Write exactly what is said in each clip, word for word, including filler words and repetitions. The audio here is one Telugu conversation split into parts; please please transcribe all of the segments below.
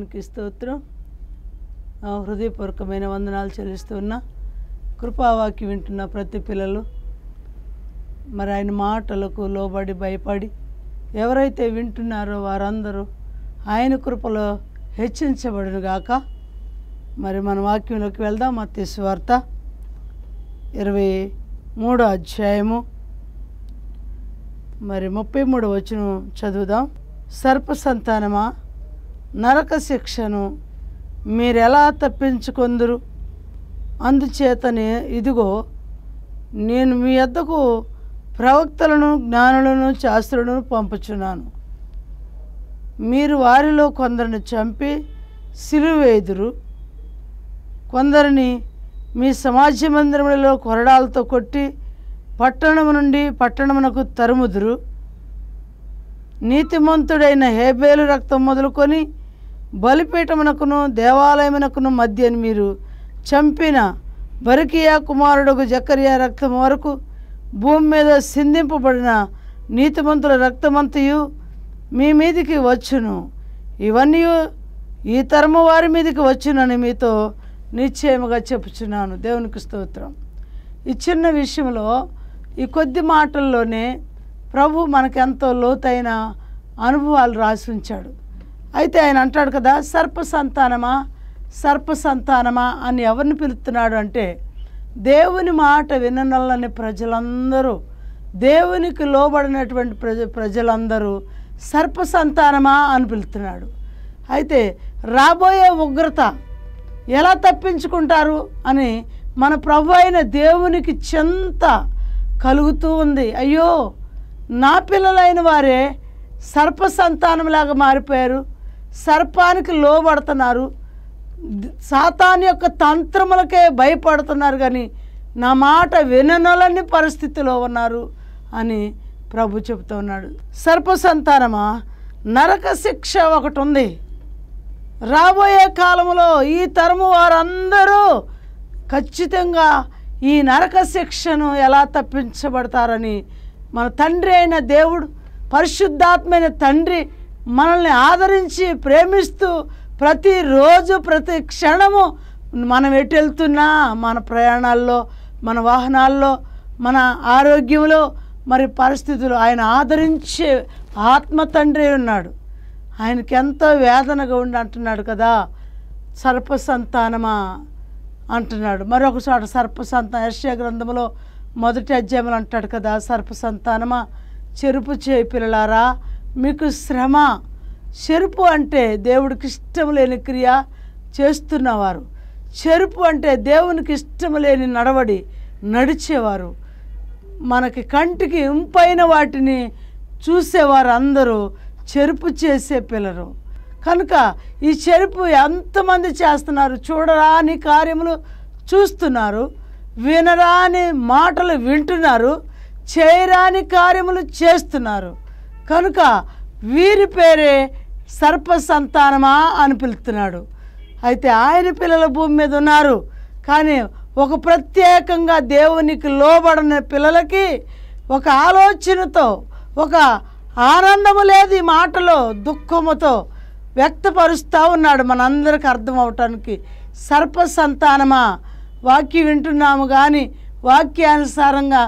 దేవునికి స్తోత్రం. హృదయపూర్వకమైన వందనాలు చెల్లిస్తున్నా. కృపావాక్యం వింటున్న ప్రతి పిల్లలు మరి ఆయన మాటలకు లోబడి భయపడి ఎవరైతే వింటున్నారో వారందరూ ఆయన కృపలో హెచ్చించబడును గాక. మరి మన వాక్యంలోకి వెళ్దాం. మత్తయి సువార్త ఇరవై మూడో అధ్యాయము మరి ముప్పై మూడో వచనం చదువుదాం. సర్ప సంతానమా, నరక శిక్షను మీరెలా తప్పించుకొందురు? అందుచేతనే ఇదిగో నేను మీ వద్దకు ప్రవక్తలను, జ్ఞానులను, శాస్త్రులను పంపుచున్నాను. మీరు వారిలో కొందరిని చంపి సిలువేయుదురు, కొందరిని మీ సమాజ మందిరములలో కొరడాలతో కొట్టి పట్టణము నుండి పట్టణమునకు తరుముదురు. నీతిమంతుడైన హేబేలు రక్తం మొదలుకొని బలిపీఠమునకును దేవాలయమునకును మధ్య మీరు చంపిన బరకియా కుమారుడుగు జకరియా రక్తం వరకు భూమి మీద సిందింపబడిన నీతిమంతుల రక్తమంతయు మీ మీదికి వచ్చును. ఇవన్నీ ఈ తరము వారి మీదికి వచ్చునని మీతో నిశ్చయముగా చెప్పుచున్నాను. దేవునికి స్తోత్రం. ఈ చిన్న విషయంలో, ఈ కొద్ది మాటల్లోనే ప్రభు మనకెంతో లోతైన అనుభవాలు రాసి ఉంచాడు. అయితే ఆయన అంటాడు కదా, సర్ప సంతానమా, సర్ప సంతానమా అని ఎవరిని పిలుస్తున్నాడు అంటే, దేవుని మాట విననల్లని ప్రజలందరూ, దేవునికి లోబడినటువంటి ప్రజ ప్రజలందరూ సర్ప సంతానమా అని పిలుస్తున్నాడు. అయితే రాబోయే ఉగ్రత ఎలా తప్పించుకుంటారు అని మన ప్రభు అయిన దేవునికి చింత కలుగుతూ ఉంది. అయ్యో, నా పిల్లలైన వారే సర్ప సంతానంలాగా మారిపోయారు, సర్పానికి లోబడుతున్నారు, సాతాను యొక్క తంత్రములకే భయపడుతున్నారు, కానీ నా మాట విననొలని పరిస్థితిలో ఉన్నారు అని ప్రభు చెబుతూ ఉన్నాడు. సర్ప సంతానమా, నరక శిక్ష ఒకటి ఉంది. రాబోయే కాలంలో ఈ తరము వారందరూ ఖచ్చితంగా ఈ నరక శిక్షను ఎలా తప్పించబడతారని మన తండ్రి అయిన దేవుడు, పరిశుద్ధాత్మైన తండ్రి మనల్ని ఆదరించి ప్రేమిస్తూ ప్రతిరోజు ప్రతి క్షణము మనం ఎటు వెళ్తున్నా, మన ప్రయాణాల్లో, మన వాహనాల్లో, మన ఆరోగ్యంలో, మరి పరిస్థితులు ఆయన ఆదరించే ఆత్మ తండ్రి ఉన్నాడు. ఆయనకి ఎంతో వేదనగా ఉండి అంటున్నాడు కదా, సర్ప సంతానమా అంటున్నాడు. మరొక చోట సర్ప సంతానం యెషయా గ్రంథంలో మొదటి అధ్యాయంలో అంటాడు కదా, సర్ప సంతానమా, చెరుపు చేయి పిల్లలారా మీకు శ్రమ. చెరుపు అంటే దేవుడికి ఇష్టం లేని క్రియ చేస్తున్నవారు. చెరుపు అంటే దేవునికి ఇష్టం లేని నడవడి నడిచేవారు. మనకి కంటికి ఇంపైన వాటిని చూసేవారు అందరూ చెరుపు చేసే పిల్లలు. కనుక ఈ చెరుపు ఎంతమంది చేస్తున్నారు? చూడరాని కార్యములు చూస్తున్నారు, వినరాని మాటలు వింటున్నారు, చేయరాని కార్యములు చేస్తున్నారు. కనుక వీరి పేరే సర్ప సంతానమా అని పిలుస్తున్నాడు. అయితే ఆయన పిల్లల భూమి మీద ఉన్నారు, కానీ ఒక ప్రత్యేకంగా దేవునికి లోబడిన పిల్లలకి ఒక ఆలోచనతో, ఒక ఆనందము లేదు ఈ మాటలో, దుఃఖముతో వ్యక్తపరుస్తూ ఉన్నాడు మనందరికి అర్థం అవటానికి. సర్ప సంతానమా, వాక్యం వింటున్నాము కానీ వాక్యానుసారంగా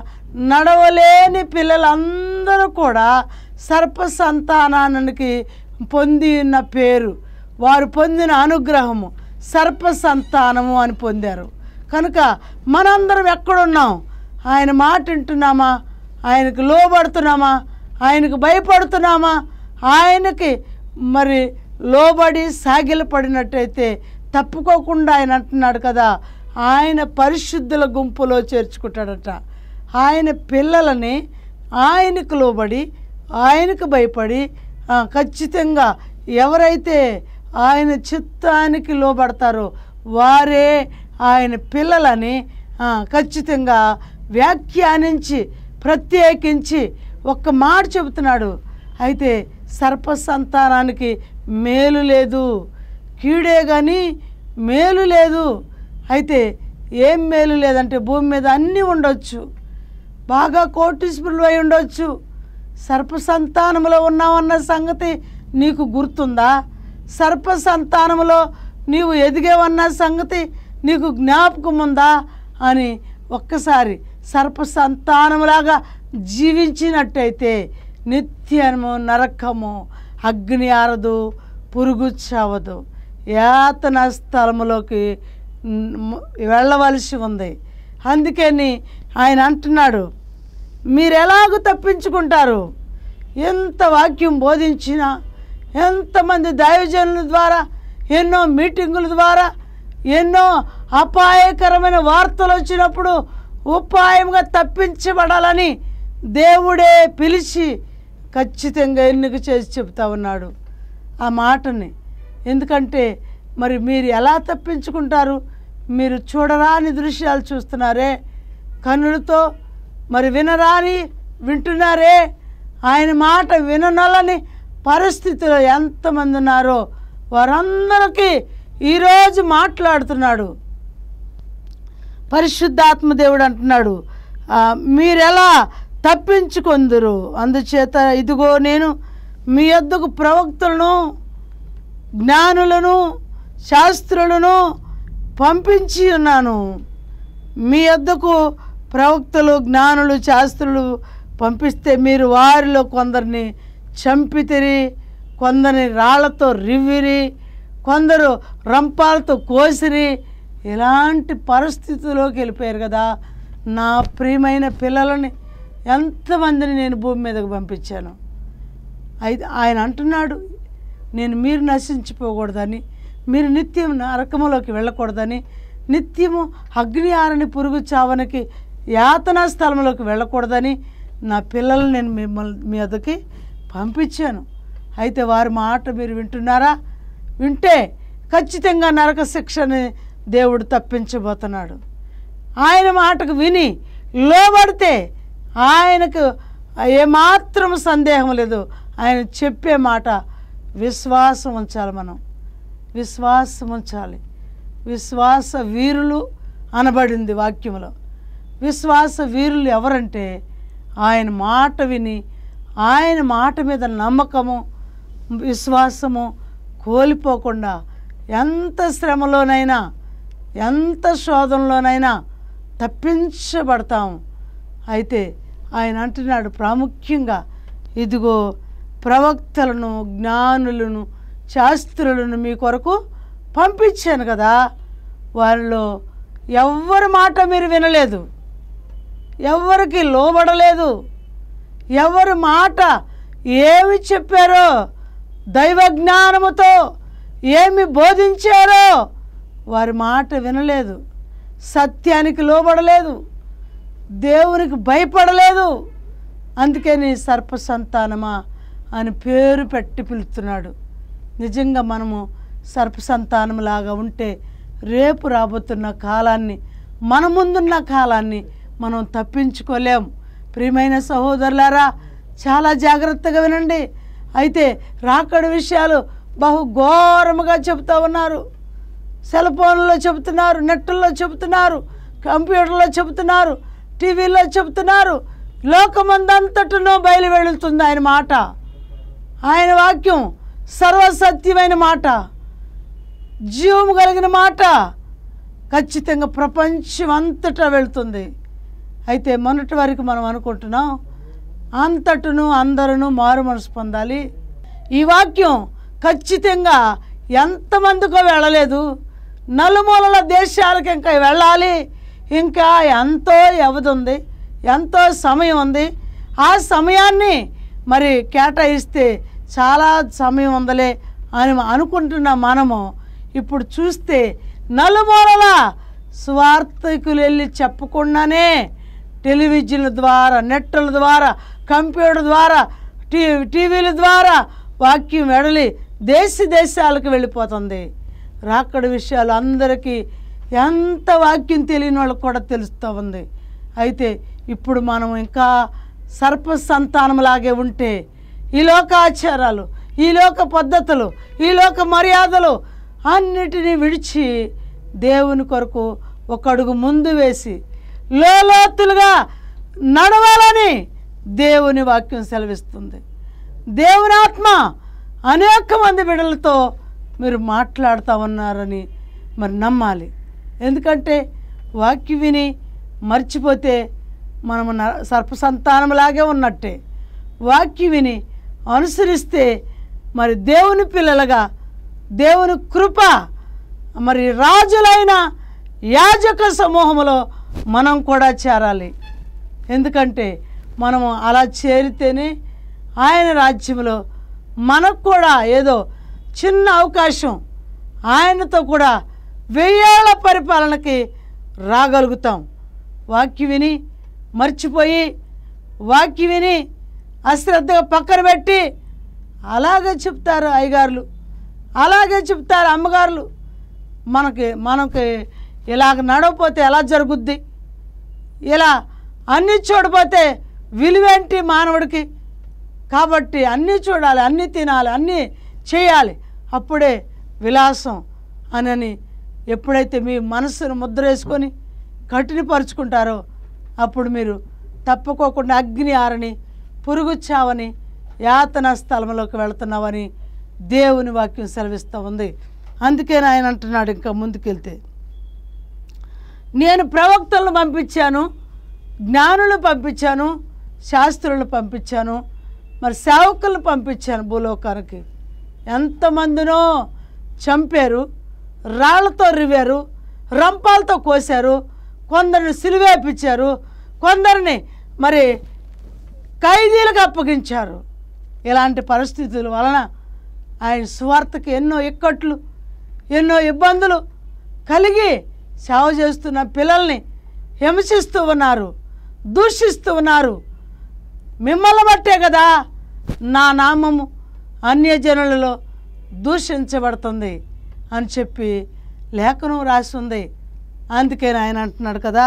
నడవలేని పిల్లలందరూ కూడా సర్ప సంతానానికి పొంది ఉన్న పేరు, వారు పొందిన అనుగ్రహము సర్ప సంతానము అని పొందారు. కనుక మనందరం ఎక్కడున్నాం? ఆయన మాట వింటున్నామా? ఆయనకు లోబడుతున్నామా? ఆయనకు భయపడుతున్నామా? ఆయనకి మరి లోబడి సాగిలపడినట్టయితే తప్పుకోకుండా ఆయన అంటున్నాడు కదా, ఆయన పరిశుద్ధుల గుంపులో చేర్చుకుంటాడట. ఆయన పిల్లలని ఆయనకు లోబడి, ఆయనకు భయపడి, ఖచ్చితంగా ఎవరైతే ఆయన చిత్తానికి లోబడతారో వారే ఆయన పిల్లలని ఖచ్చితంగా వ్యాఖ్యానించి ప్రత్యేకించి ఒక్క మాట చెబుతున్నాడు. అయితే సర్ప సంతానానికి మేలు లేదు, కీడే కానీ మేలు లేదు. అయితే ఏం మేలు లేదంటే భూమి మీద అన్నీ ఉండొచ్చు, బాగా కోటీశ్వరులు అయి ఉండొచ్చు, సర్ప సంతానంలో ఉన్నామన్న సంగతి నీకు గుర్తుందా? సర్ప సంతానములో నీవు ఎదిగేవన్న సంగతి నీకు జ్ఞాపకం ఉందా అని ఒక్కసారి సర్ప సంతానములాగా జీవించినట్టయితే నిత్యము నరకము, అగ్ని ఆరదు, పురుగు చావదు, యాతన స్థలములోకి వెళ్ళవలసి ఉంది. అందుకని ఆయన అంటున్నాడు, మీరు ఎలాగూ తప్పించుకుంటారు? ఎంత వాక్యం బోధించినా, ఎంతమంది దైవజనుల ద్వారా, ఎన్నో మీటింగుల ద్వారా, ఎన్నో అపాయకరమైన వార్తలు వచ్చినప్పుడు ఉపాయంగా తప్పించబడాలని దేవుడే పిలిచి ఖచ్చితంగా ఎన్నిక చేసి చెప్తా ఉన్నాడు ఆ మాటని. ఎందుకంటే మరి మీరు ఎలా తప్పించుకుంటారు? మీరు చూడరాని దృశ్యాలు చూస్తున్నారే, కన్నులతో మరి వినరాని వింటున్నారే, ఆయన మాట విననలని పరిస్థితిలో ఎంతమంది ఉన్నారో వారందరికీ ఈరోజు మాట్లాడుతున్నాడు. పరిశుద్ధాత్మ దేవుడు అంటున్నాడు, మీరెలా తప్పించుకొందురు? అందుచేత ఇదిగో నేను మీ యొద్దకు ప్రవక్తలను, జ్ఞానులను, శాస్త్రులను పంపించి ఉన్నాను. మీ యొద్దకు ప్రవక్తలు, జ్ఞానులు, శాస్త్రులు పంపిస్తే మీరు వారిలో కొందరిని చంపితిరి, కొందరిని రాళ్లతో రివ్విరి, కొందరు రంపాలతో కోసిరి. ఇలాంటి పరిస్థితుల్లోకి వెళ్ళిపోయారు కదా. నా ప్రియమైన పిల్లలని ఎంతమందిని నేను భూమి మీదకు పంపించాను. అయితే ఆయన అంటున్నాడు, నేను మీరు నశించిపోకూడదని, మీరు నిత్యం నరకములోకి వెళ్ళకూడదని, నిత్యము అగ్ని ఆరని పురుగు చావనికి యాతనా స్థలంలోకి వెళ్ళకూడదని నా పిల్లలు నేను మిమ్మల్ని మీ వద్దకి పంపించాను. అయితే వారి మాట మీరు వింటున్నారా? వింటే ఖచ్చితంగా నరక శిక్షని దేవుడు తప్పించబోతున్నాడు. ఆయన మాటకు విని లోబడితే ఆయనకు ఏమాత్రం సందేహం లేదు. ఆయన చెప్పే మాట విశ్వాసం ఉంచాలి. మనం విశ్వాసం ఉంచాలి. విశ్వాస వీరులు అనబడింది వాక్యంలో. విశ్వాస వీరులు ఎవరంటే ఆయన మాట విని ఆయన మాట మీద నమ్మకము, విశ్వాసము కోల్పోకుండా ఎంత శ్రమలోనైనా, ఎంత శోధనలోనైనా తప్పించబడతాము. అయితే ఆయన అంటున్నాడు, ప్రాముఖ్యంగా ఇదిగో ప్రవక్తలను, జ్ఞానులను, శాస్త్రులను మీ కొరకు పంపించాను కదా. వారిలో ఎవ్వరి మాట మీరు వినలేదు, ఎవరికి లోబడలేదు. ఎవరి మాట ఏమి చెప్పారో, దైవ జ్ఞానముతో ఏమి బోధించారో వారి మాట వినలేదు, సత్యానికి లోబడలేదు, దేవునికి భయపడలేదు. అందుకని సర్ప సంతానమా అని పేరు పెట్టి పిలుస్తున్నాడు. నిజంగా మనము సర్ప సంతానంలాగా ఉంటే రేపు రాబోతున్న కాలాన్ని, మన ముందున్న కాలాన్ని మనం తప్పించుకోలేం. ప్రియమైన సహోదరులారా, చాలా జాగ్రత్తగా వినండి. అయితే రాకడ విషయాలు బహు ఘోరముగా చెబుతూ ఉన్నారు. సెల్ ఫోన్లో చెబుతున్నారు, నెట్లో చెబుతున్నారు, కంప్యూటర్లో చెబుతున్నారు, టీవీలో చెబుతున్నారు. లోకమందంతటను బయలు వెళుతుంది ఆయన మాట. ఆయన వాక్యం సర్వసత్యమైన మాట, జీవము కలిగిన మాట. ఖచ్చితంగా ప్రపంచం అంతటా వెళుతుంది. అయితే మొన్నటి వరకు మనం అనుకుంటున్నాం అంతటను అందరూ మారు మనసు పొందాలి. ఈ వాక్యం ఖచ్చితంగా ఎంతమందికో వెళ్ళలేదు. నలుమూలల దేశాలకు ఇంకా వెళ్ళాలి. ఇంకా ఎంతో వ్యవధి ఉంది, ఎంతో సమయం ఉంది. ఆ సమయాన్ని మరి కేటాయిస్తే చాలా సమయం ఉందలే అని అనుకుంటున్న మనము ఇప్పుడు చూస్తే నలుమూలల స్వార్థకులు వెళ్ళి చెప్పకుండానే టెలివిజన్ల ద్వారా, నెట్ల ద్వారా, కంప్యూటర్ ద్వారా, టీ టీవీల ద్వారా వాక్యం వెడలి దేశ దేశాలకు వెళ్ళిపోతుంది. రాకడ విషయాలు అందరికీ ఎంత వాక్యం తెలియని వాళ్ళకు కూడా తెలుస్తూ ఉంది. అయితే ఇప్పుడు మనం ఇంకా సర్ప సంతానంలాగే ఉంటే ఈ లోక ఆచారాలు, ఈ లోక పద్ధతులు, ఈ లోక మర్యాదలు అన్నిటినీ విడిచి దేవుని కొరకు ఒక అడుగు ముందు వేసి లోతులుగా నడవాలని దేవుని వాక్యం సెలవిస్తుంది. దేవుని ఆత్మ అనేక మంది బిడ్డలతో మీరు మాట్లాడుతూ ఉన్నారని మరి నమ్మాలి. ఎందుకంటే వాక్యం విని మర్చిపోతే మనము సర్ప సంతానంలాగే ఉన్నట్టే. వాక్యం విని అనుసరిస్తే మరి దేవుని పిల్లలుగా దేవుని కృప మరి రాజులైన యాజక సమూహంలో మనం కూడా చేరాలి. ఎందుకంటే మనము అలా చేరితేనే ఆయన రాజ్యంలో మనకు కూడా ఏదో చిన్న అవకాశం, ఆయనతో కూడా వెయ్యేళ్ల పరిపాలనకి రాగలుగుతాం. వాక్యం విని మర్చిపోయి వాక్యం విని అశ్రద్ధగా పక్కన పెట్టి అలాగే చెప్తారు అయ్యగారులు, అలాగే చెప్తారు అమ్మగారులు. మనకి మనకి ఇలాగ నడవపోతే ఎలా జరుగుద్ది, ఇలా అన్నీ చూడపోతే విలువేంటి మానవుడికి? కాబట్టి అన్నీ చూడాలి, అన్నీ తినాలి, అన్నీ చేయాలి, అప్పుడే విలాసం అనని ఎప్పుడైతే మీ మనసును ముద్ర వేసుకొని కఠినపరుచుకుంటారో అప్పుడు మీరు తప్పుకోకుండా అగ్ని ఆరని పురుగు చావని యాతన స్థలంలోకి వెళుతున్నావని దేవుని వాక్యం సెలవిస్తూ ఉంది. అందుకే ఆయన అంటున్నాడు ఇంకా ముందుకెళ్తే, నేను ప్రవక్తలను పంపించాను, జ్ఞానులను పంపించాను, శాస్త్రులను పంపించాను, మరి సేవకులను పంపించాను భూలోకానికి. ఎంతమందినో చంపారు, రాళ్లతో రివారు, రంపాలతో కోసారు, కొందరిని సిలువేపించారు, కొందరిని మరి ఖైదీలకు అప్పగించారు. ఇలాంటి పరిస్థితుల వలన ఆయన సువార్తకి ఎన్నో ఇక్కట్లు, ఎన్నో ఇబ్బందులు కలిగి సేవ చేస్తున్న పిల్లల్ని హింసిస్తూ ఉన్నారు, దూషిస్తూ ఉన్నారు. మిమ్మల్ని బట్టే కదా నా నామము అన్యజనులలో దూషించబడుతుంది అని చెప్పి లేఖనం రాస్తుంది. అందుకే ఆయన అంటున్నాడు కదా,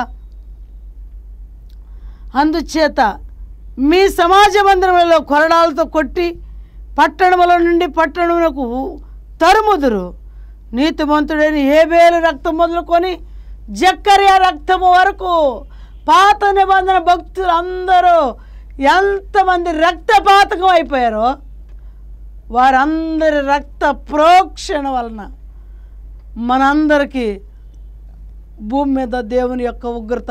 అందుచేత మీ సమాజ మందిరములలో కొరడాలతో కొట్టి పట్టణముల నుండి పట్టణములకు తరుముదురు. నీతిమంతుడైన హేబేలు రక్తం మొదలుకొని జక్కరియా రక్తము వరకు పాత నిబంధన భక్తులు అందరూ ఎంతమంది రక్తపాతకం అయిపోయారో వారందరి రక్త ప్రోక్షణ వలన మనందరికీ భూమి మీద దేవుని యొక్క ఉగ్రత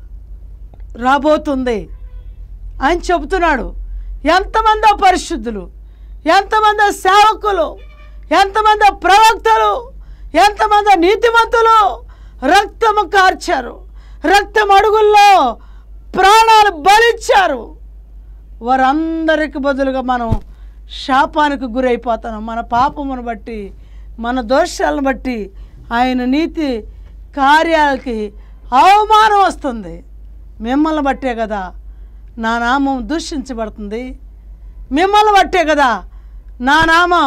రాబోతుంది అని చెబుతున్నాడు. ఎంతమంది పరిశుద్ధులు, ఎంతమంది సేవకులు, ఎంతమంది ప్రవక్తలు, ఎంతమంది నీతిమంతులు రక్తము కార్చారు, రక్తం అడుగుల్లో ప్రాణాలు బలిచ్చారు. వారందరికి బదులుగా మనం శాపానికి గురైపోతున్నాం. మన పాపమును బట్టి, మన దోషాలను బట్టి ఆయన నీతి కార్యాలకి అవమానం వస్తుంది. మిమ్మల్ని బట్టే కదా నా నామం దూషించబడుతుంది, మిమ్మల్ని బట్టే కదా నా నామం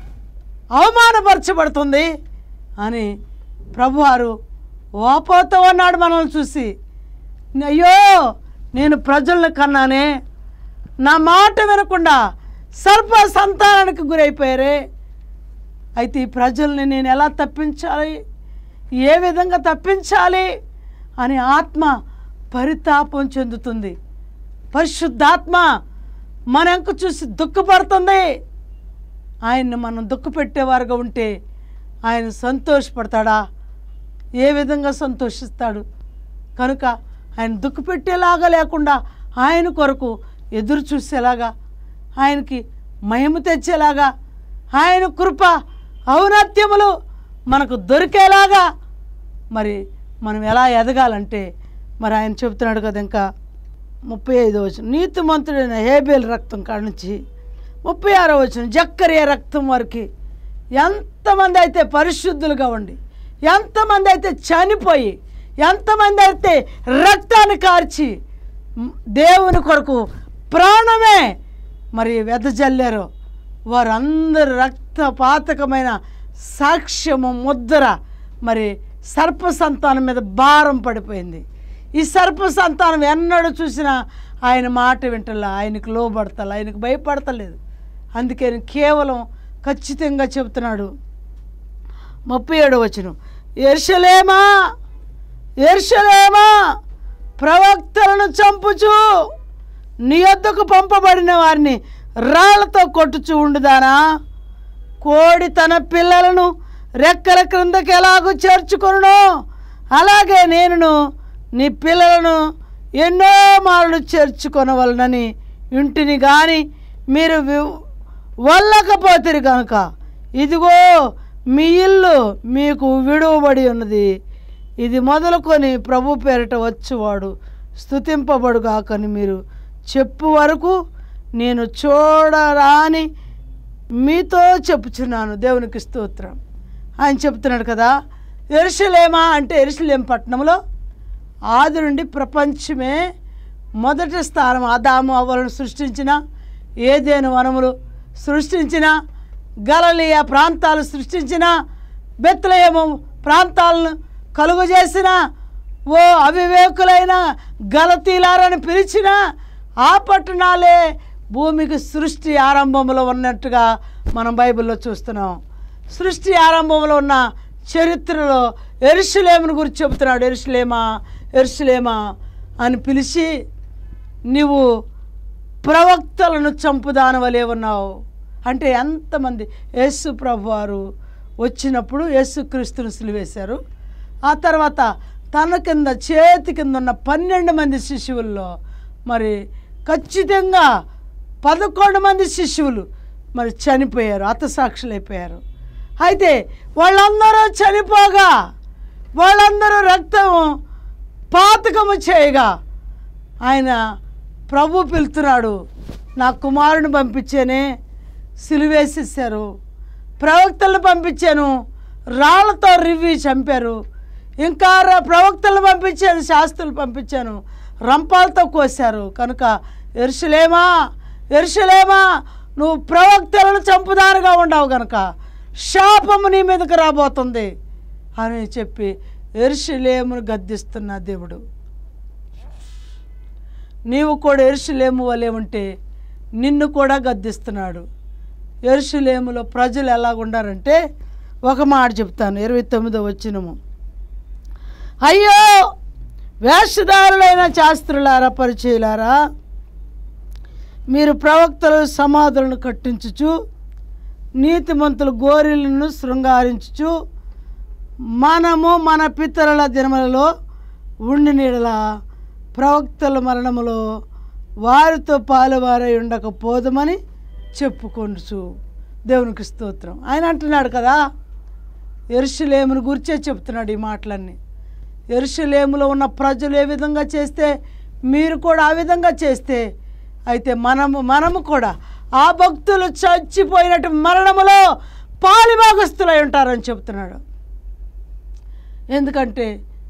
అవమానపరచబడుతుంది అని ప్రభువారు వాపోతూ ఉన్నాడు మనల్ని చూసి. అయ్యో నేను ప్రజలను కన్నానే, నా మాట వినకుండా సర్ప సంతానానికి గురైపోయారే. అయితే ఈ ప్రజల్ని నేను ఎలా తప్పించాలి, ఏ విధంగా తప్పించాలి అని ఆత్మ పరితాపం చెందుతుంది. పరిశుద్ధాత్మ మనకు చూసి దుఃఖపడుతుంది. ఆయన్ని మనం దుఃఖపెట్టేవారుగా ఉంటే ఆయన సంతోషపడతాడా? ఏ విధంగా సంతోషిస్తాడు? కనుక ఆయన దుఃఖపెట్టేలాగా లేకుండా ఆయన కొరకు ఎదురు చూసేలాగా, ఆయనకి మహిమ తెచ్చేలాగా, ఆయన కృప ఔన్నత్యములు మనకు దొరికేలాగా మరి మనం ఎలా ఎదగాలంటే మరి ఆయన చెబుతున్నాడు కదా. ఇంకా ముప్పై ఐదో వచనం, నీతిమంతుడైన హేబేలు రక్తం కాడ నుంచి ముప్పై ఆరో వచనం జక్కరియా రక్తం వరకు ఎంతమంది అయితే పరిశుద్ధులుగా ఉండి, ఎంతమంది అయితే చనిపోయి, ఎంతమంది అయితే రక్తాన్ని కార్చి దేవుని కొరకు ప్రాణమే మరి వెదజల్లారో వారందరూ రక్తపాతకమైన సాక్ష్యము ముద్ర మరి సర్ప సంతానం మీద భారం పడిపోయింది. ఈ సర్ప సంతానం ఎన్నడూ చూసినా ఆయన మాట వింటలా, ఆయనకు లోబడతలా, ఆయనకు భయపడతలేదు. అందుకే కేవలం ఖచ్చితంగా చెబుతున్నాడు. ముప్పై ఏడో వచనం, యెరూషలేమా యెరూషలేమా ప్రవక్తలను చంపుచు నీ యొద్దకు పంపబడిన వారిని రాళ్లతో కొట్టుచు ఉండుదానా? కోడి తన పిల్లలను రెక్కల క్రిందకి ఎలాగూ చేర్చుకొనునో అలాగే నేనును నీ పిల్లలను ఎన్నో మార్లు చేర్చుకొనవలనని ఇంటిని కానీ మీరు వల్లకపోతిరి కనుక ఇదిగో మీ ఇల్లు మీకు విడువబడి ఉన్నది. ఇది మొదలుకొని ప్రభు పేరిట వచ్చువాడు స్తుతింపబడుగాకని మీరు చెప్పు వరకు నేను చూడరాని మీతో చెప్పుచున్నాను. దేవునికి స్తోత్రం. ఆయన చెప్తున్నాడు కదా, యెరూషలేమా అంటే యెరూషలేము పట్టణంలో ఆది నుండి ప్రపంచమే మొదటి స్థానం. ఆదాము అవ్వలను సృష్టించిన, ఏదెను వనములు సృష్టించిన, గలిలయ ప్రాంతాలు సృష్టించిన, బెత్లెహేము ప్రాంతాలను కలుగు చేసిన, ఓ అవివేకులైన గలతీలారని పిలిచిన ఆ పట్టణాలే భూమికి సృష్టి ఆరంభంలో ఉన్నట్టుగా మనం బైబిల్లో చూస్తున్నాం. సృష్టి ఆరంభంలో ఉన్న చరిత్రలో యెరూషలేమును గురించి చెబుతున్నాడు. యెరూషలేమా యెరూషలేమా అని పిలిచి నీవు ప్రవక్తలను చంపుదాని వలె ఉన్నావు అంటే ఎంతమంది. యేసు ప్రభు వారు వచ్చినప్పుడు యేసుక్రీస్తును సిలువేశారు. ఆ తర్వాత తన కింద చేతి కింద ఉన్న పన్నెండు మంది శిష్యువుల్లో మరి ఖచ్చితంగా పదకొండు మంది శిష్యువులు మరి చనిపోయారు, హతసాక్షులైపోయారు. అయితే వాళ్ళందరూ చనిపోగా వాళ్ళందరూ రక్తం పాతకము చేయగా ఆయన ప్రభు పిలుతున్నాడు, నా కుమారుని పంపించానే, సిలువేసేసారు. ప్రవక్తలను పంపించాను, రాళ్లతో రివ్వి చంపారు. ఇంకా ప్రవక్తలను పంపించాను, శాస్త్రులు పంపించాను, రంపాలతో కోశారు. కనుక యెరూషలేమా యెరూషలేమా నువ్వు ప్రవక్తలను చంపుదారుగా ఉండవు కనుక శాపము నీ మీదకి రాబోతుంది అని చెప్పి యెరూషలేమును గద్దిస్తున్న దేవుడు. నీవు కూడా యెరూషలేము వలె ఉంటే నిన్ను కూడా గద్దిస్తున్నాడు. యెరూషలేములో ప్రజలు ఎలాగుండారంటే ఒక మాట చెప్తాను, ఇరవై తొమ్మిదో వచనము. అయ్యో వేషధారులైన శాస్త్రులారా, పరిచయులారా, మీరు ప్రవక్తలు సమాధులను కట్టించుచు నీతిమంతులు గోరీలను శృంగారించుచు మనము మన పితరుల దినములలో ఉండి నీడల ప్రవక్తల మరణములో వారితో పాలువారై ఉండకపోదమని చెప్పుకొనుచు. దేవునికి స్తోత్రం. ఆయన అంటున్నాడు కదా, యెరూషలేమును గురించే చెప్తున్నాడు ఈ మాటలన్నీ. యెరూషలేములో ఉన్న ప్రజలు ఏ విధంగా చేస్తే మీరు కూడా ఆ విధంగా చేస్తే అయితే మనము మనము కూడా ఆ భక్తులు చచ్చిపోయినట్టు మరణములో పాలిభాగస్తులై ఉంటారని చెప్తున్నాడు. ఎందుకంటే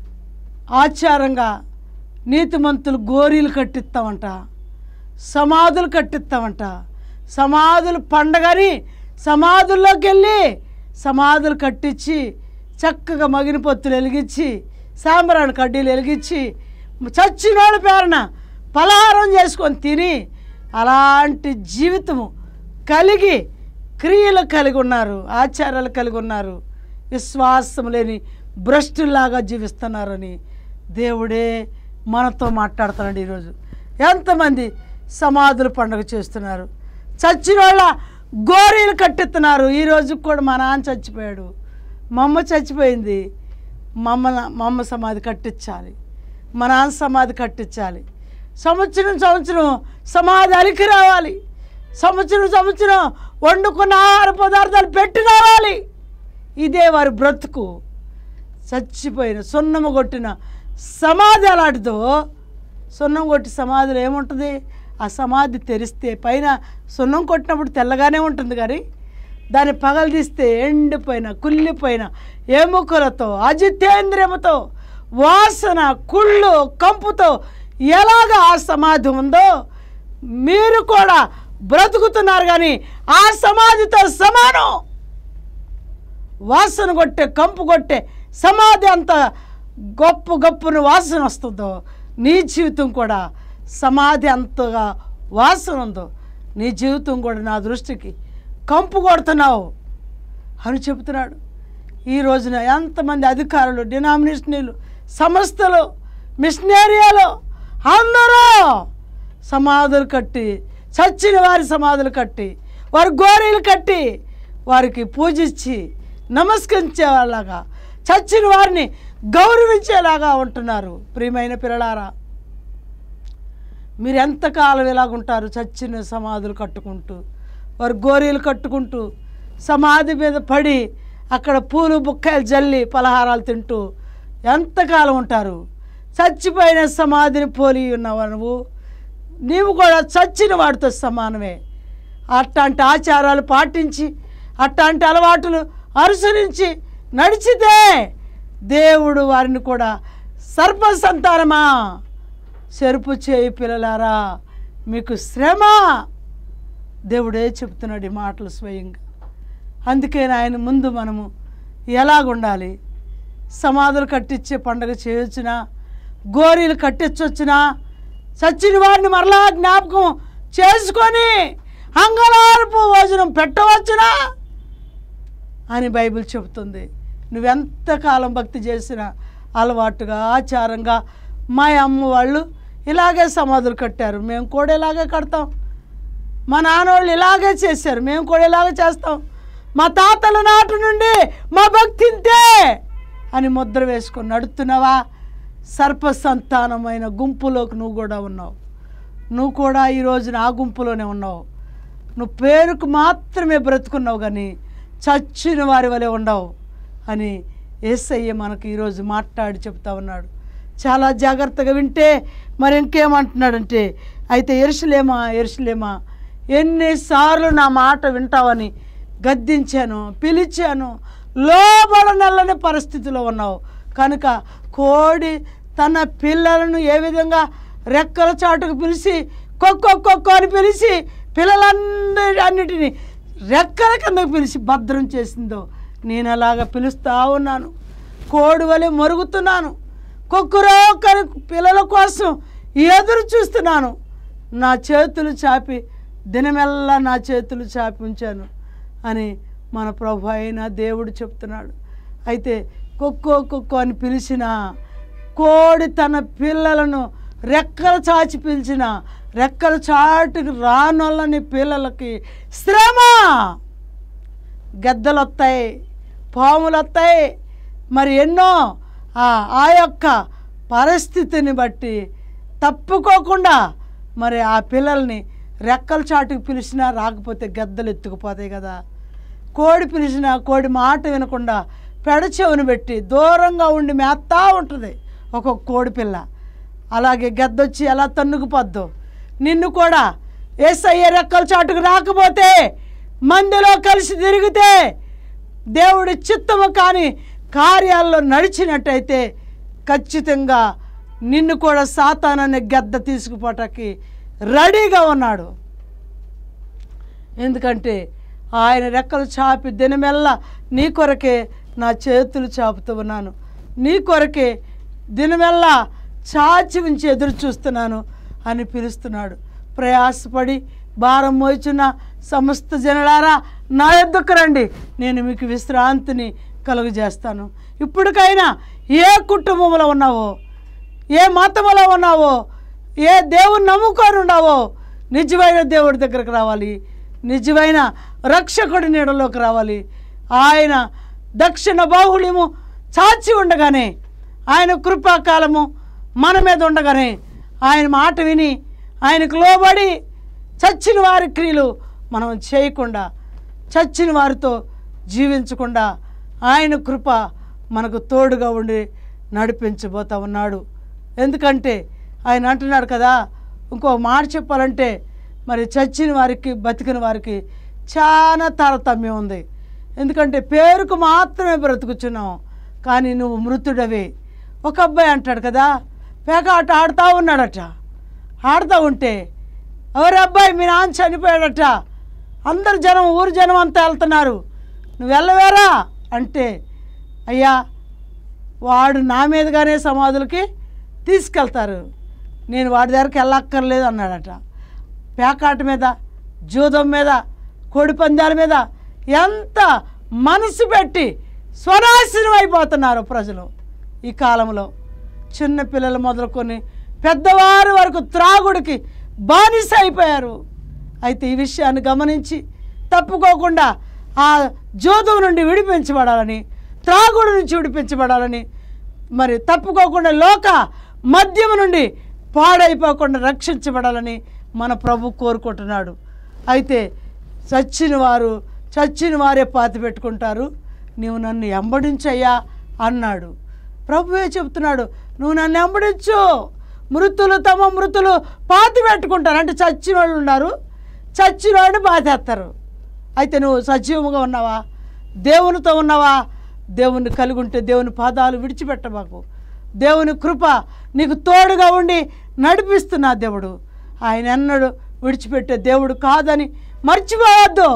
ఆచారంగా నీతిమంతులు గోరీలు కట్టిస్తామంట, సమాధులు కట్టిస్తామంట. సమాధులు పండగని సమాధుల్లోకి వెళ్ళి సమాధులు కట్టించి చక్కగా మగిన పొత్తులు వెలిగించి సాంబ్రాణి కడ్డీలు వెలిగించి చచ్చినోళ్ళ పేరున పలహారం చేసుకొని తిని అలాంటి జీవితము కలిగి క్రియలు కలిగి ఉన్నారు, ఆచారాలు కలిగి ఉన్నారు, విశ్వాసం లేని భ్రష్టుల్లాగా జీవిస్తున్నారని దేవుడే మనతో మాట్లాడుతున్నాడు. ఈరోజు ఎంతమంది సమాధుల పండుగ చేస్తున్నారు, చచ్చిన వాళ్ళ గోరీలు కట్టెత్తున్నారు. ఈరోజు కూడా మా నాన్న చచ్చిపోయాడు, మా అమ్మ చచ్చిపోయింది, మా అమ్మ మా అమ్మ సమాధి కట్టించాలి, మా నాన్న సమాధి కట్టించాలి. సంవత్సరం సంవత్సరం సమాధి అలికి రావాలి, సంవత్సరం సంవత్సరం వండుకున్న ఆహార పదార్థాలు పెట్టి రావాలి. ఇదే వారి బ్రతుకు. చచ్చిపోయిన సున్నము కొట్టిన సమాధి అలాంటిదో, సున్నం కొట్టి సమాధిలో ఏముంటుంది? ఆ సమాధి తెరిస్తే పైన సున్నం కొట్టినప్పుడు తెల్లగానే ఉంటుంది, కానీ దాన్ని పగలు తీస్తే ఎండిపోయిన కుళ్ళిపోయిన ఎముకలతో అజితేంద్రియముతో వాసన కుళ్ళు కంపుతో ఎలాగ ఆ సమాధి ఉందో మీరు కూడా బ్రతుకుతున్నారు, కానీ ఆ సమాధితో సమానం. వాసన కొట్టే కంపు కొట్టే సమాధి అంత గొప్ప గొప్పను వాసన వస్తుందో నీ జీవితం కూడా సమాధి అంతగా వాసన ఉందో నీ జీవితం కూడా నా దృష్టికి కంపు కొడుతున్నావు అని చెబుతున్నాడు. ఈ రోజున ఎంతమంది అధికారులు, డినామినేషన్లు, సంస్థలు, మిషనరీలు అందరూ సమాధులు కట్టి, చచ్చిన వారి సమాధులు కట్టి, వారి గోరీలు కట్టి, వారికి పూజించి నమస్కరించేలాగా, చచ్చిన వారిని గౌరవించేలాగా ఉంటున్నారు. ప్రియమైన పిల్లలారా, మీరు ఎంతకాలం ఇలాగుంటారు? చచ్చిన సమాధులు కట్టుకుంటూ, వారు గోరీలు కట్టుకుంటూ, సమాధి మీద పడి అక్కడ పూలు బుక్కాయలు జల్లి పలహారాలు తింటూ ఎంతకాలం ఉంటారు? చచ్చిపోయిన సమాధిని పోలి ఉన్నావు నువ్వు. నీవు కూడా చచ్చిన వాడితో సమానమే. అట్లాంటి ఆచారాలు పాటించి, అట్లాంటి అలవాటులు అనుసరించి నడిచితే దేవుడు వారిని కూడా సర్ప సంతానమా, చెరుపు చేయి పిల్లలారా, మీకు శ్రమ. దేవుడే చెప్తున్నాడు ఈ మాటలు స్వయంగా. అందుకే ఆయన ముందు మనము ఎలాగుండాలి? సమాధులు కట్టించే పండుగ చేయొచ్చునా? గోరీలు కట్టించొచ్చునా? చచ్చిన వారిని మరలా జ్ఞాపకం చేసుకొని అంగలార్పు భోజనం పెట్టవచ్చునా అని బైబిల్ చెబుతుంది. నువ్వెంతకాలం భక్తి చేసినా అలవాటుగా, ఆచారంగా, మా అమ్మ వాళ్ళు ఇలాగే సమాధులు కట్టారు, మేము కూడా ఇలాగే కడతాం. మా నాన్నోళ్ళు ఇలాగే చేశారు, మేము కూడా ఇలాగే చేస్తాం. మా తాతల నాటి నుండి మా భక్తి ఇంతే అని ముద్ర వేసుకొని నడుస్తున్నావా? సర్ప సంతానమైన గుంపులోకి నువ్వు కూడా ఉన్నావు. నువ్వు కూడా ఈరోజు నా గుంపులోనే ఉన్నావు. నువ్వు పేరుకు మాత్రమే బ్రతుకున్నావు కానీ చచ్చిన వారి వలె ఉండవు అని యేసయ్య మనకు ఈరోజు మాట్లాడి చెప్తా ఉన్నాడు. చాలా జాగ్రత్తగా వింటే మరి ఇంకేమంటున్నాడంటే, అయితే యెరూషలేమా యెరూషలేమా, ఎన్నిసార్లు నా మాట వింటావని గద్దించాను, పిలిచాను, లోబడనల్లని పరిస్థితిలో ఉన్నావు. కనుక కోడి తన పిల్లలను ఏ విధంగా రెక్కల చాటుకు పిలిచి కొక్కో కొక్కో అని పిలిచి పిల్లలందరి అన్నిటినీ రెక్కల కిందకు పిలిచి భద్రం చేసిందో, నేను అలాగా పిలుస్తూ ఉన్నాను. కోడి వలె మరుగుతున్నాను, కొక్కురో కని పిల్లల కోసం ఎదురు చూస్తున్నాను. నా చేతులు చాపి దినమెల్లా నా చేతులు చాపి ఉంచాను అని మన ప్రభు అయిన దేవుడు చెప్తున్నాడు. అయితే కొక్కో కొక్కో అని పిలిచిన కోడి తన పిల్లలను రెక్కలు చాచి పిలిచిన రెక్కల చాటుకు రానోళ్ళని పిల్లలకి శ్రమ. గద్దలు వస్తాయి, పాములు వస్తాయి, మరి ఎన్నో ఆ యొక్క పరిస్థితిని బట్టి తప్పుకోకుండా మరి ఆ పిల్లల్ని రెక్కల చాటుకు పిలిచినా రాకపోతే గద్దలు ఎత్తుకుపోతాయి కదా. కోడి పిలిచినా కోడి మాట వినకుండా పెడచెవును పెట్టి దూరంగా ఉండి మేస్తా ఉంటుంది ఒక్కొక్క కోడి పిల్ల. అలాగే గద్దొచ్చి ఎలా తన్నుకుపోద్దు, నిన్ను కూడా యేసయ్య రెక్కల చాటుకు రాకపోతే, మందిలో కలిసి తిరిగితే, దేవుడి చిత్తము కాని కార్యాల్లో నడిచినట్టయితే ఖచ్చితంగా నిన్ను కూడా సాతాననే గద్ద తీసుకుపోటానికి రెడీగా ఉన్నాడు. ఎందుకంటే ఆయన రెక్కలు చాపి దినమెల్లా నీ కొరకే నా చేతులు చాపుతూ ఉన్నాను, నీ కొరకే దినమెల్లా చాచి ఉంచి ఎదురు చూస్తున్నాను అని పిలుస్తున్నాడు. ప్రయాసపడి భారం మోయిచున్న సమస్త జనులారా నా యొద్దకు రండి, నేను మీకు విశ్రాంతిని కలుగజేస్తాను. ఇప్పటికైనా ఏ కుటుంబంలో ఉన్నావో, ఏ మతంలో ఉన్నావో, ఏ దేవుని నమ్ముకొని ఉన్నావో, నిజమైన దేవుడి దగ్గరకు రావాలి, నిజమైన రక్షకుడి నీడలోకి రావాలి. ఆయన దక్షిణ బాహుళ్యము చాచి ఉండగానే, ఆయన కృపాకాలము మన మీద ఉండగానే, ఆయన మాట విని ఆయనకు లోబడి చచ్చిన వారి క్రియలు మనం చేయకుండా, చచ్చిన వారితో జీవించకుండా ఆయన కృప మనకు తోడుగా ఉండి నడిపించబోతా ఉన్నాడు. ఎందుకంటే ఆయన అంటున్నాడు కదా, ఇంకో మాట చెప్పాలంటే మరి చచ్చిన వారికి బతికిన వారికి చాలా తారతమ్యం ఉంది. ఎందుకంటే పేరుకు మాత్రమే బ్రతుకుచున్నావు కానీ నువ్వు మృతుడవే. ఒక అబ్బాయి అంటాడు కదా, పేకాట ఆడుతూ ఉన్నాడట. ఆడుతూ ఉంటే ఎవరు అబ్బాయి మీ నాన్న చనిపోయాడట, అందరు జనం ఊరు జనం అంతా వెళ్తున్నారు, నువ్వు వెళ్ళవేరా అంటే, అయ్యా వాడు నా మీదుగానే సమాధులకి తీసుకెళ్తారు, నేను వాడి దగ్గరికి వెళ్ళక్కర్లేదు అన్నాడట. పేకాట మీద, జూదం మీద, కోడి పందాల మీద ఎంత మనసు పెట్టి స్వనాశనం అయిపోతున్నారు ప్రజలు ఈ కాలంలో. చిన్న పిల్లలు మొదలుకొని పెద్దవారి వరకు త్రాగుడికి బానిస అయిపోయారు. అయితే ఈ విషయాన్ని గమనించి తప్పుకోకుండా ఆ జోదం నుండి విడిపించబడాలని, త్రాగుడు నుంచి విడిపించబడాలని, మరి తప్పుకోకుండా లోక మద్యము నుండి పాడైపోకుండా రక్షించబడాలని మన ప్రభు కోరుకుంటున్నాడు. అయితే చచ్చిన వారు చచ్చిన వారే పాతి పెట్టుకుంటారు, నీవు నన్ను వెంబడించయ్యా అన్నాడు. ప్రభువే చెప్తున్నాడు, నువ్వు నన్ను వెంబడించు, మృతులు తమ మృతులు పాతి పెట్టుకుంటారు. అంటే చచ్చిన వాళ్ళు ఉన్నారు, చచ్చిన వాడిని బాధేస్తారు. అయితే నువ్వు సజీవంగా ఉన్నావా, దేవునితో ఉన్నావా? దేవుని కలిగి ఉంటే దేవుని పాదాలు విడిచిపెట్టమాకు. దేవుని కృప నీకు తోడుగా ఉండి నడిపిస్తున్నా దేవుడు. ఆయన ఎన్నడు విడిచిపెట్టే దేవుడు కాదని మర్చిపోవద్దు.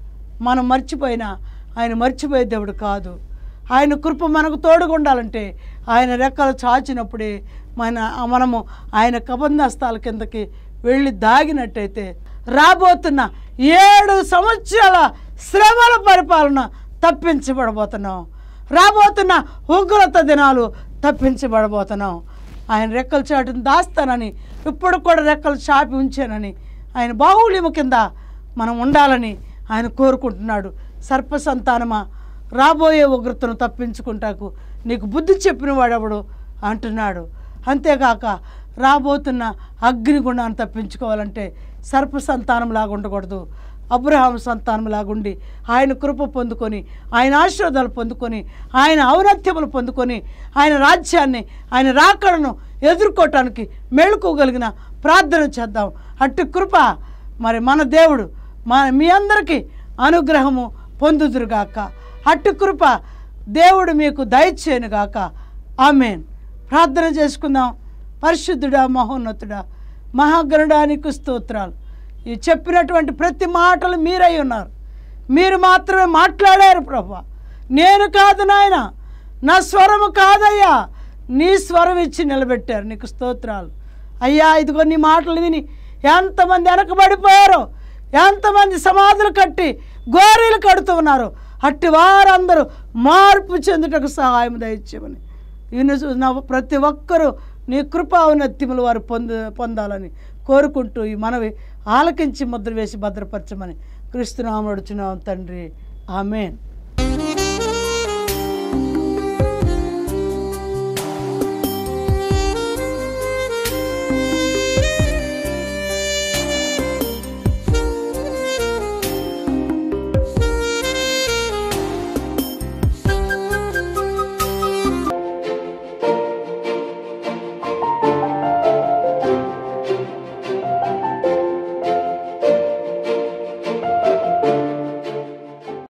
మనం మర్చిపోయినా ఆయన మర్చిపోయే దేవుడు కాదు. ఆయన కృప మనకు తోడుగా ఉండాలంటే ఆయన రెక్కలు చాచినప్పుడే మన మనము ఆయన కబంధస్తాల కిందకి వెళ్ళి దాగినట్టయితే రాబోతున్న ఏడు సంవత్సరాల శ్రమల పరిపాలన తప్పించబడబోతున్నాం. రాబోతున్న ఉగ్రత దినాలు తప్పించబడబోతున్నాం. ఆయన రెక్కల చాటును దాస్తానని, ఇప్పుడు కూడా రెక్కలు చాపి ఉంచానని, ఆయన బాహుళ్యము కింద మనం ఉండాలని ఆయన కోరుకుంటున్నాడు. సర్ప సంతానమా, రాబోయే ఉగ్రతను తప్పించుకుంటాకు నీకు బుద్ధి చెప్పిన వాడెవడు అంటున్నాడు. అంతేకాక రాబోతున్న అగ్నిగుండాన్ని తప్పించుకోవాలంటే సర్ప సంతానంలాగా ఉండకూడదు, అబ్రహాం సంతానంలాగుండి ఆయన కృప పొందుకొని, ఆయన ఆశీర్వాదాలు పొందుకొని, ఆయన ఔన్నత్యములు పొందుకొని, ఆయన రాజ్యాన్ని, ఆయన రాకడను ఎదుర్కోవటానికి మేలుకోగలిగిన ప్రార్థన చేద్దాం. అట్టి కృప మరి మన దేవుడు మా మీ అందరికీ అనుగ్రహము పొందుదురుగాక. అట్టి కృప దేవుడు మీకు దయచేయనుగాక. ఆమేన్. ప్రార్థన చేసుకుందాం. పరిశుద్ధుడా, మహోన్నతుడా, మహాగణుడా, నీకు స్తోత్రాలు. ఈ చెప్పినటువంటి ప్రతి మాటలు మీరై ఉన్నారు, మీరు మాత్రమే మాట్లాడారు ప్రభువా. నేను కాదు నాయన, నా స్వరము కాదయ్యా, నీ స్వరం ఇచ్చి నిలబెట్టారు. నీకు స్తోత్రాలు అయ్యా. ఇదిగో నీ మాటలు విని ఎంతమంది వెనకబడిపోయారో, ఎంతమంది సమాధులు కట్టి గోరీలు కడుతూ ఉన్నారు. అట్టి వారందరూ మార్పు చెందుటకు సహాయం దయచేయమని, ఈయన ప్రతి ఒక్కరూ నీ కృపా ఔన్నత్యములు వారు పొంద పొందాలని కోరుకుంటూ ఈ మనవి ఆలకించి ముద్ర వేసి భద్రపరచమని క్రీస్తునామమున అడుగుచున్నాం తండ్రి. ఆమేన్.